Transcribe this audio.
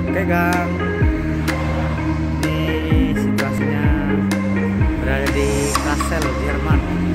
Oke Gang, ini situasinya berada di Kassel, Jerman.